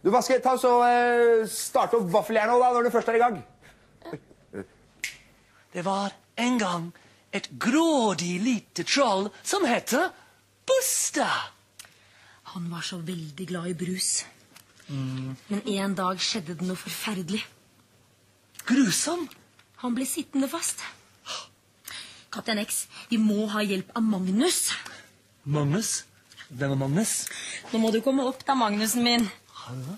Du, hva skal jeg ta så starte opp vaffeljernet da, når du først i gang? Det var en gang et grådig lite troll som hette Busta. Han var så veldig glad i brus. Men en dag skjedde det noe forferdelig. Grusom? Han ble sittende fast. Kaptein X, vi må ha hjelp av Magnus. Magnus? Hvem er Magnus? Nå må du komme opp da, Magnusen min. Hallo?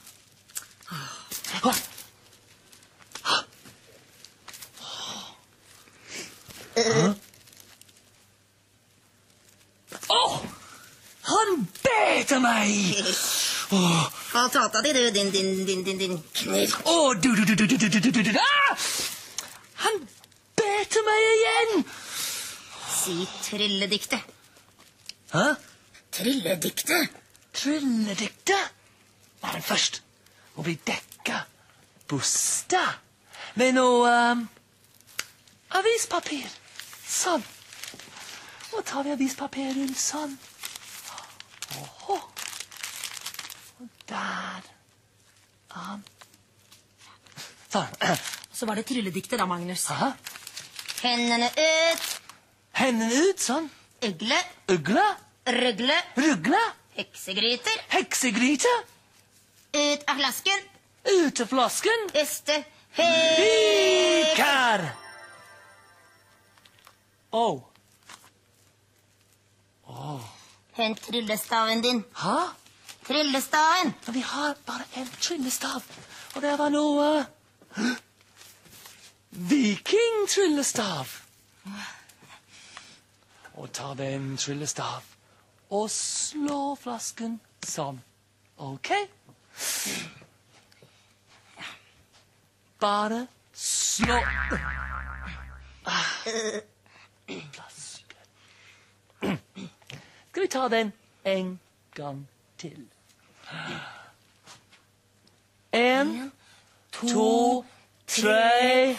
Han beter meg! Hva tata de, du, din knirk? Han beter meg igjen! Si trylledikte. Hæ? Trylledikte? Trylledikte? Men først må vi dekke Busta med noe avispapir. Sånn. Og tar vi avispapiren sånn. Åhå. Og der. Sånn. Så var det trylledikte da, Magnus. Aha. Hendene ut. Hendene ut, sånn. Ugle. Ugle. Rugle. Rugle. Heksegryter. Heksegryte. Ut av flasken. Ut av flasken. Beste. Hikar. Hent tryllestaven din. Hæ? Tryllestaven. Men vi har bare en tryllestav. Og det var noe Viking-tryllestav. Og ta den tryllestav og slå flasken sånn. Ok? Bare slå flasken. Skal vi ta den en gang til? En, to, tre.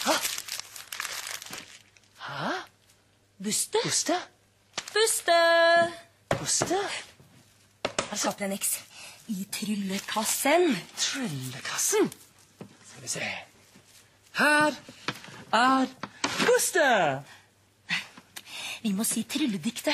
Hæ? Buste. Buste? Buste. Buste? Kaptein X, i tryllekassen. Tryllekassen? Skal vi se. Her er Buste. Vi må si trylledikte.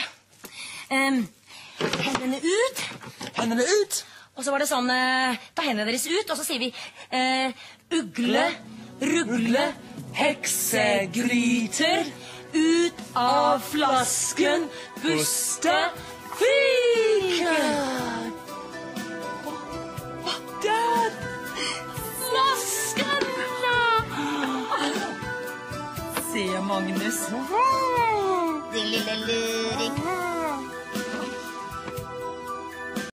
Hendene ut. Hendene ut. Og så var det sånn, ta hendene deres ut, og så sier vi ugle, rugle, heksegryter, ut av flasken, Buste, Viker. Der. flasken! Se, Magnus. Det lille